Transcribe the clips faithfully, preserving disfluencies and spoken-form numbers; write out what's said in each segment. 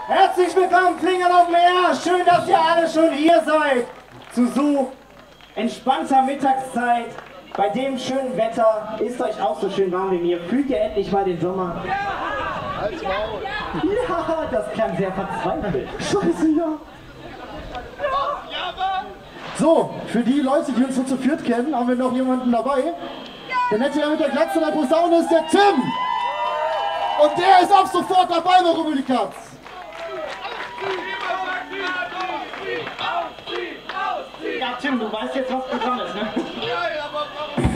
Herzlich willkommen, Flingern Openair. Schön, dass ihr alle schon hier seid. Zu so entspannter Mittagszeit. Bei dem schönen Wetter ist euch auch so schön warm wie mir. Fühlt ihr endlich mal den Sommer? Ja! Halt's Maul! Ja, das klang sehr verzweifelt. Scheiße, ja. So, für die Leute, die uns so zu viert kennen, haben wir noch jemanden dabei. Der nette Herr mit der Glatze der Posaune ist der Tim. Und der ist ab sofort dabei bei RubbelDieKatz. Ja, Tim, du weißt jetzt, was Programm ist, ne? Ja, ja, aber warum?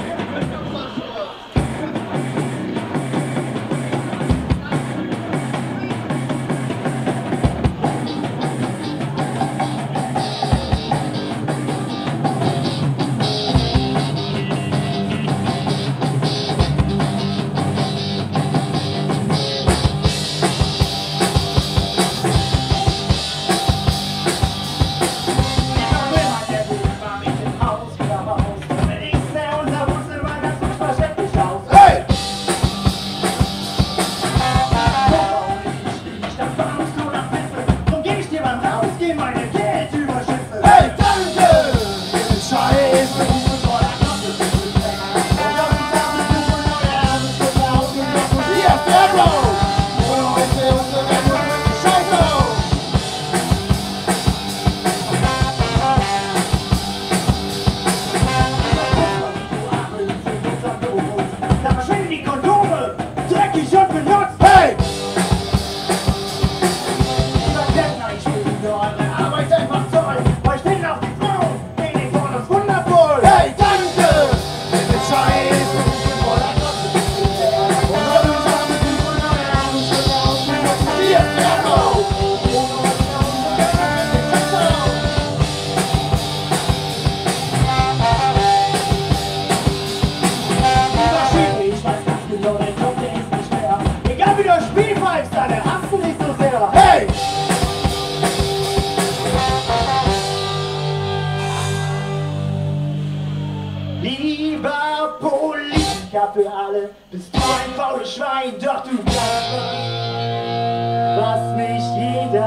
Lieber Politiker für alle, bist du ein faules Schwein, doch du kannst was nicht jeder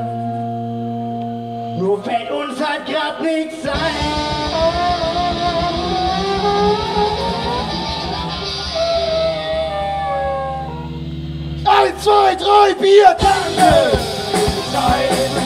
kann. Nur fällt uns halt grad nichts ein. Eins, zwei, drei, Bier, danke!